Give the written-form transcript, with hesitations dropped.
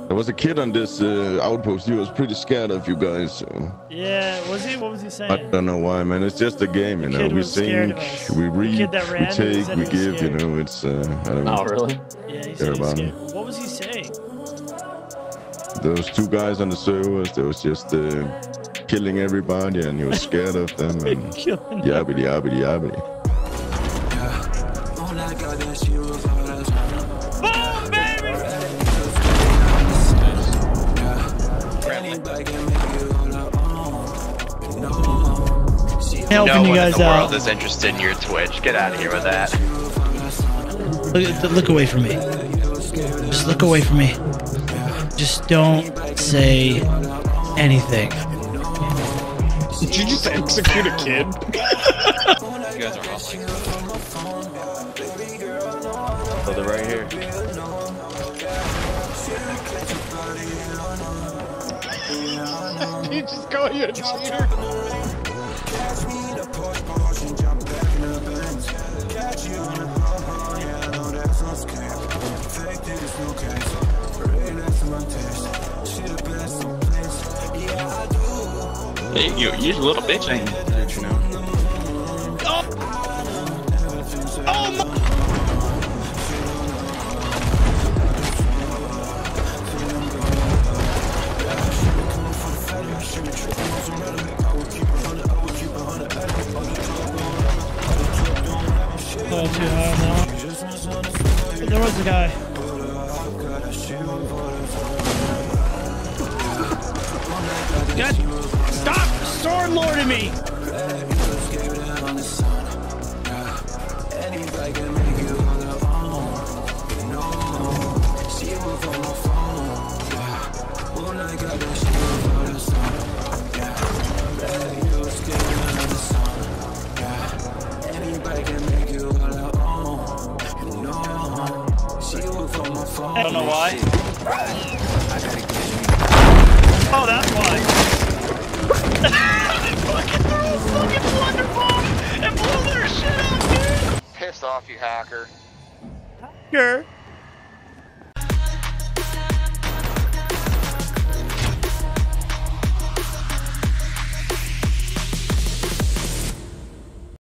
There was a kid on this outpost. He was pretty scared of you guys. So. Yeah, was he? What was he saying? I don't know why, man. It's just a game, you know. We sing, we read, we take, we give. You know, it's I don't know. Oh, really? Yeah, he said he was scared. What was he saying? Those two guys on the servers, they was just killing everybody, and he was scared of them. And yabbity yabbity yabbity. Boom, baby! Helping you guys No one in the out. world is interested in your Twitch. Get out of here with that. Look away from me. Just look away from me. Just don't say anything. Did you just execute a kid? You guys are awesome. So they're right here. You just call you a cheater? Hey, you're a little bitch, ain't you know? Oh my! Oh, too high now. There was a guy. God, stop sword lording me! I don't know why. Oh, that's why. Fucking threw a fucking wonderful and blew their shit up, dude. Pissed off, you hacker. Hacker.